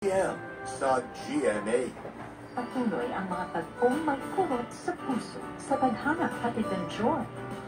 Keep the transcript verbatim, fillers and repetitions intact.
M sa G M A. Patuloy ang mga tagpong may kurot sa puso sa Tadhana, hatid ng joy.